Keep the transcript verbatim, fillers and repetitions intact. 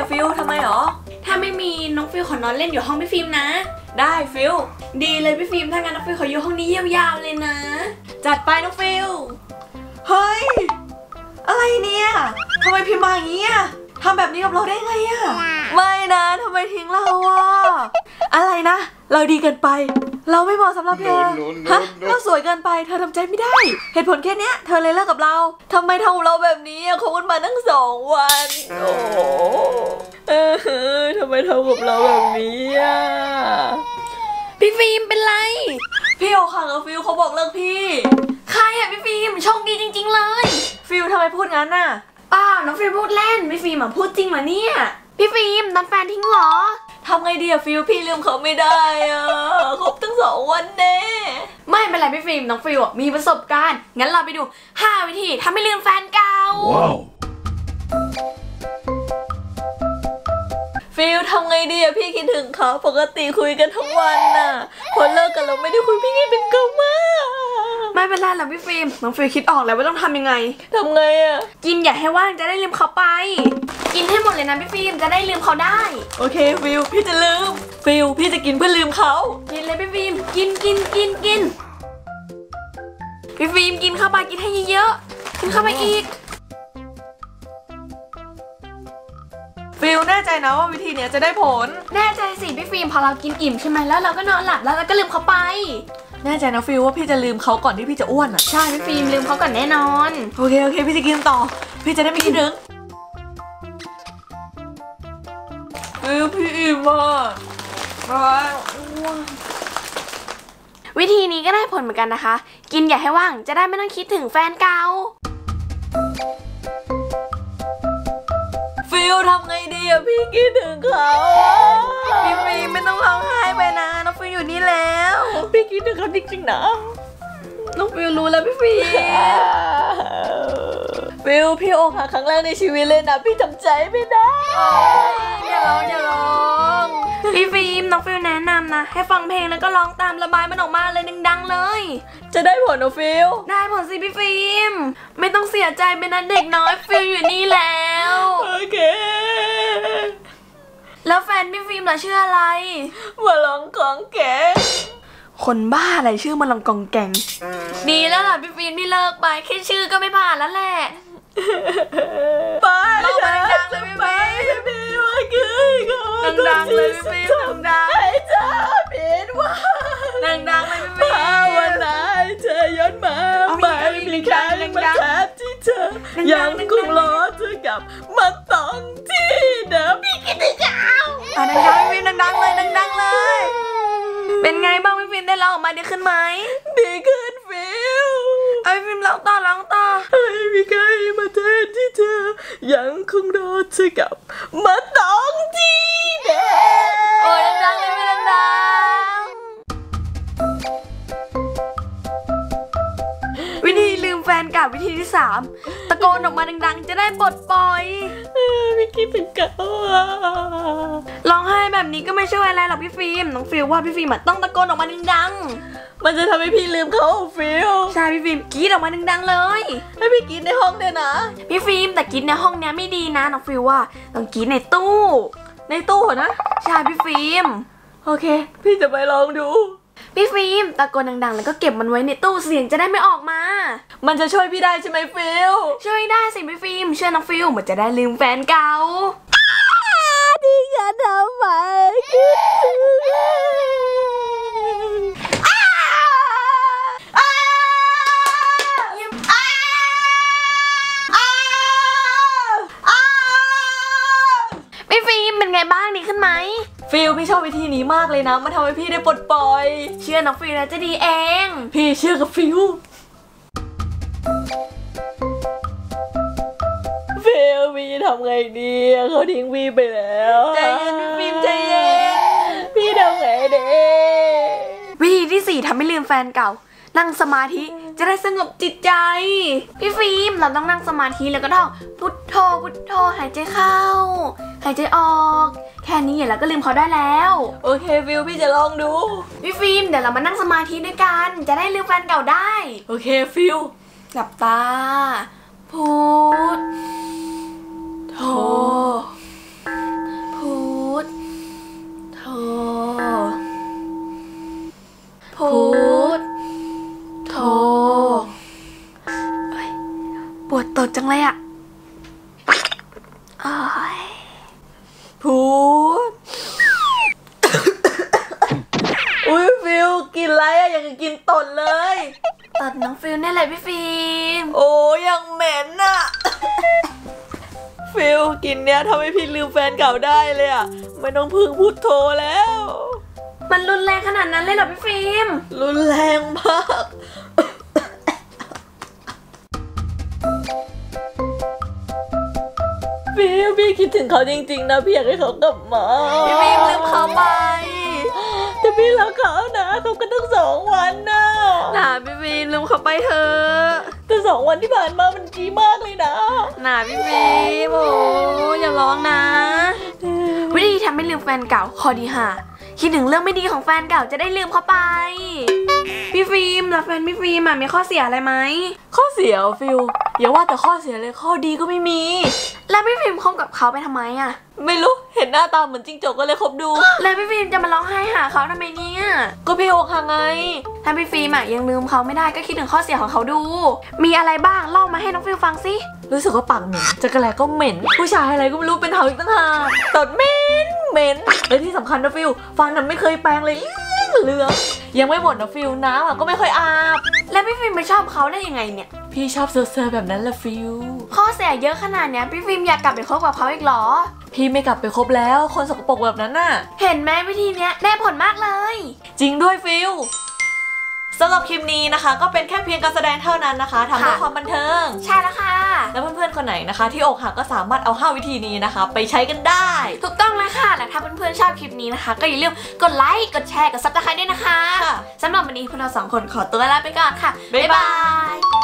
อะฟิลทำไมหรอถ้าไม่มีน้องฟิลขอนอนเล่นอยู่ห้องพี่ฟิล์มนะได้ฟิลดีเลยพี่ฟิล์มถ้างั้นน้องฟิลขออยู่ห้องนี้ยาวๆเลยนะจัดไปน้องฟิลเฮ้ยอะไรเนี่ยทำไมพิมพ์มาอย่างนี้อะทำแบบนี้กับเราได้ไงอะไม่นะทำไมทิ้งเราอะอะไรนะเราดีเกินไปเราไม่เหมาะสำหรับเธอฮะเราสวยเกินไปเธอทำใจไม่ได้เหตุผลแค่นี้เธอเลยเลิกกับเราทำไมทำกับเราแบบนี้คบกันมาตั้งสองวันโอ้เออทำไมทำกับเราแบบนี้อะพี่ฟิล์มเป็นไรพี่โอค่ะกับฟิลเขาบอกเลิกพี่ใครอะพี่ฟิล์มโชคดีจริงๆเลยฟิลทำไมพูดงั้นน่ะป้าน้องฟิล์มพูดเล่นพี่ฟิล์มพูดจริงเหรอเนี่ยพี่ฟิล์มโดนแฟนทิ้งเหรอทำไงดีอะฟิลพี่ลืมเขาไม่ได้อะคบตั้งสองวันแน่ไม่เป็นไรพี่ฟิล์มน้องฟิลมีประสบการณ์งั้นเราไปดูห้าวิธีทำให้ลืมแฟนเก่าว้าวฟิลทำไงดีอะพี่คิดถึงเขาปกติคุยกันทั้งวันน่ะพอเลิกกันเราไม่ได้คุยพี่คิดเป็นเก่ามากไม่เป็นไรหรอกพี่ฟิล์มน้องฟิลคิดออกแล้วว่าต้องทำยังไงทำไงอะกินอย่าให้ว่างจะได้ลืมเขาไปกินให้หมดเลยนะพี่ฟิล์มจะได้ลืมเขาได้โอเคฟิลพี่จะลืมฟิลพี่จะกินเพื่อลืมเขากินเลยพี่ฟิล์มกินกินกินกินพี่ฟิล์มกินเข้าไปกินให้เยอะๆกินเข้าไปอีกฟิลแน่ใจนะว่าวิธีนี้จะได้ผลแน่ใจสิพี่ฟิล์มพอเรากินอิ่มใช่ไหมแล้วเราก็นอนหลับแล้วเราก็ลืมเขาไปแน่ใจนะฟิลว่าพี่จะลืมเขาก่อนที่พี่จะอ้วนอ่ะใช่พี่ฟิล์มลืมเขาก่อนแน่นอนโอเคโอเคพี่จะกินต่อพี่จะได้ไม่คิดถึงฟิลพี่อิ่มอ่ะวิธีนี้ก็ได้ผลเหมือนกันนะคะกินอย่าให้ว่างจะได้ไม่ต้องคิดถึงแฟนเก่าฟิลทำไงดีอะพี่คิดถึงเขาพี่ฟิล์มไม่ต้องร้องไห้ไปนะน้องฟิลอยู่นี่แล้วพี่คิดถึงเขาจริงๆนะน้องฟิลรู้แล้วพี่ฟิล์มฟิลพี่อกหักครั้งแรกในชีวิตเลยนะพี่ทำใจไม่ได้อย่าร้องอย่าร้องพี่ฟิล์มน้องฟิลแนะนำนะให้ฟังเพลงแล้วก็ร้องตามระบายมันออกมาเลยดังๆเลยจะได้ผลนะฟิลได้ผลสิพี่ฟิล์มไม่ต้องเสียใจเป็นนักเด็กน้อยฟิลอยู่นี่แล้วโอเคแล้วแฟนพี่ฟิล์มล่ะชื่ออะไรมาลองของแกคนบ้าอะไรชื่อมาลองกองแกงดีแล้วล่ะพี่ฟิล์มที่เลิกไปแค่ชื่อก็ไม่ผ่านแล้วแหละไปเล่ามาดังๆเลยพี่ฟิล์มพี่ว่าคือเขาดังๆเลยพี่ฟิล์มดังๆจะผิดว่าดังๆเลยพี่ฟิล์มวันไหนเธอย้อนมาไม่มีใครมาแทนที่เธอยังคงรอเธอกลับมาต้องที่เดิมพี่คิดถึงเขาอ่ะดังๆพี่ฟิล์มดังๆเลยดังๆเลยเป็นไงบ้างพี่ฟิล์มได้ร้องออกมาดีขึ้นไหมดีขึ้นฟิลเอาพี่ฟิล์มร้องต่อร้องต่อไม่มีใครมาแทนที่เธอยังคงรอเธอกลับมาต้องที่เดิมโอ้ยดังๆเลยไม่ดังๆวิธีลืมแฟนเก่าวิธีที่สามตะโกนออกมาดังๆจะได้ปลดปล่อยพี่คิดถึงเขาร้องไห้แบบนี้ก็ไม่ช่วยอะไรหรอกพี่ฟิล์มน้องฟิลว่าพี่ฟิล์มต้องตะโกนออกมาดังๆมันจะทำให้พี่ลืมเขาฟิลใช่พี่ฟิล์มกรี๊ดออกมาดังๆเลยให้พี่กรี๊ดในห้องเนี่ยนะพี่ฟิล์มแต่กรี๊ดในห้องเนี้ยไม่ดีนะน้องฟิลว่าต้องกรี๊ดในตู้ในตู้นะใช่พี่ฟิล์มโอเคพี่จะไปลองดูพี่ฟิล์มตะโกนดังๆแล้วก็เก็บมันไว้ในตู้เสียงจะได้ไม่ออกมามันจะช่วยพี่ได้ใช่ไหมฟิลช่วยได้สิพี่ฟิล์มเชื่อน้องฟิลมันจะได้ลืมแฟนเก่าดีกันทำไมคิดถึงพี่ฟิล์มเป็นไงบ้างดีขึ้นไหมฟิลพี่ชอบวิธีนี้มากเลยนะมันทำให้พี่ได้ปลดปล่อยเชื่อน้องฟิลแล้วจะดีเองพี่เชื่อกับฟิลฟิลพี่ทำไงดีเขาทิ้งพี่ไปแล้วใจเย็นพี่ฟิล์มใจเย็นพี่ทำไงดีวิธีที่สี่ทำให้ลืมแฟนเก่านั่งสมาธิจะได้สงบจิตใจพี่ฟิล์มเราต้องนั่งสมาธิแล้วก็ท่องพุทโธพุทโธหายใจเข้าหายใจออกแค่นี้เราก็ลืมเขาได้แล้วโอเคฟิลพี่จะลองดูพี่ฟิล์มเดี๋ยวเรามานั่งสมาธิด้วยกันจะได้ลืมแฟนเก่าได้โอเคฟิลหลับตาพุทโธนอะไรอะอยากจะกินตดเลยตดน้องฟิลนี่แหละพี่ฟิล์มโอ้ยังเหม็นอะฟิลกินเนี้ยทำให้พี่ลืมแฟนเก่าได้เลยอะไม่ต้องพึ่งพุทโธแล้วมันรุนแรงขนาดนั้นเลยเหรอพี่ฟิล์มรุนแรงมากพี่พี่คิดถึงเขาจริงๆนะพี่อยากให้เขากลับมาพี่ฟิล์มลืมเขาไปแต่พี่รักเขานะเขาก็ตั้งสองวันนะน่าพี่ฟิล์มลืมเขาไปเถอะแต่สองวันที่ผ่านมามันดีมากเลยนะน่าพี่ฟิล์มโอ้อย่าร้องนะ วิธีทำให้ลืมแฟนเก่าข้อที่ห้าคิดถึงเรื่องไม่ดีของแฟนเก่าจะได้ลืมเขาไป พี่ฟิล์มแล้วแฟนพี่ฟิล์มมีข้อเสียอะไรไหมข้อเสียฟิลอย่าว่าแต่ข้อเสียเลยข้อดีก็ไม่มีแล้วพี่ฟิล์มคบกับเขาไปทำไมอะไม่รู้เห็นหน้าตาเหมือนจิ้งจกก็เลยคบดูแล้วพี่ฟิล์มจะมาร้องไห้หาเขาทำไมเนี่ยก็พี่อกหักไงถ้าพี่ฟิล์มอะยังลืมเขาไม่ได้ก็คิดถึงข้อเสียของเขาดู มีอะไรบ้างเล่ามาให้น้องฟิล์มฟังสิรู้สึกว่าปากเหม็นจักรแลก็เหม็นผู้ชายอะไรก็ไม่รู้เป็นเห่าอีกตั้งหากตดเหม็นเหม็นและที่สำคัญนะฟิลฟันนั้นไม่เคยแปรงเลยเหลืองยังไม่หมดนะฟิลน้ำอ่ะก็ไม่ค่อยอาบแล้วพี่ฟิล์มไปชอบเขาได้ยังไงเนี่ยพี่ชอบเซอร์เซอร์แบบนั้นแหละฟิลข้อเสียเยอะขนาดเนี้ยพี่ฟิล์มอยากกลับไปคบกับเขาอีกเหรอพี่ไม่กลับไปคบแล้วคนสกปรกแบบนั้นน่ะเห็นไหมวิธีเนี้ยได้ผลมากเลยจริงด้วยฟิลสำหรับคลิปนี้นะคะก็เป็นแค่เพียงการแสดงเท่านั้นนะคะทำเพื่อความบันเทิงใช่แล้วค่ะแล้วเพื่อนๆคนไหนนะคะที่อกหักก็สามารถเอาห้าวิธีนี้นะคะไปใช้กันได้ถูกต้องแล้วค่ะและถ้าเพื่อนๆชอบคลิปนี้นะคะ ก็อย่าลืมกดไลค์กดแชร์กดซับสไครต์ด้วยนะคะค่ะสำหรับวันนี้พวกเราสองคนขอตัวลาไปก่อนค่ะบ๊ายบายย